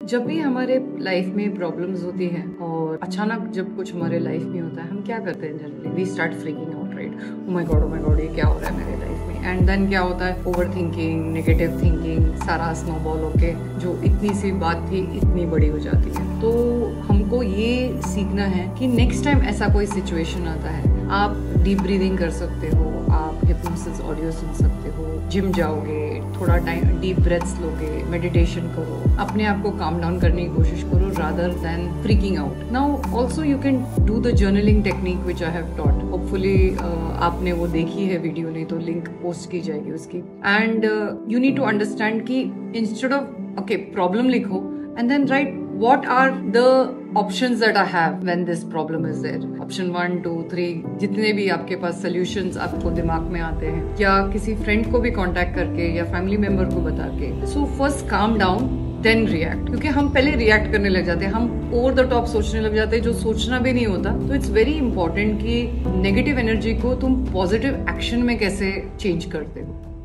जब भी हमारे लाइफ में प्रॉब्लम्स होती हैं और अचानक जब कुछ हमारे लाइफ में होता है, हम क्या करते हैं generally? We start freaking out, right? Oh my God, ये क्या हो रहा है मेरे लाइफ में? एंड देन क्या होता है? ओवर थिंकिंग, नेगेटिव थिंकिंग, सारा स्नोबॉल होके जो इतनी सी बात थी इतनी बड़ी हो जाती है। तो हमको ये सीखना है कि नेक्स्ट टाइम ऐसा कोई सिचुएशन आता है, आप डीप ब्रीदिंग कर सकते हो, आप हिप्नोसिस ऑडियो सुन सकते हो, जिम जाओगे, थोड़ा टाइम डीप ब्रेथ्स लोगे, मेडिटेशन करो, अपने आप को काम डाउन करने की कोशिश करो rather than freaking out. Now also you can do the journaling technique which I have taught. Hopefully आपने वो देखी है वीडियो, नहीं तो लिंक पोस्ट की जाएगी उसकी। And you need to understand कि इंस्टेड ऑफ ओके प्रॉब्लम लिखो and then write what are the options that I have when this problem is there. Option 1, 2, 3 जितने भी आपके पास solutions आपको दिमाग में आते हैं, या किसी friend को भी contact करके या family member को बता के। So first calm down, then react। क्योंकि हम पहले react करने लग जाते हैं, हम over the top सोचने लग जाते हैं जो सोचना भी नहीं होता। तो it's very important कि negative energy को तुम positive action में कैसे change करते हो।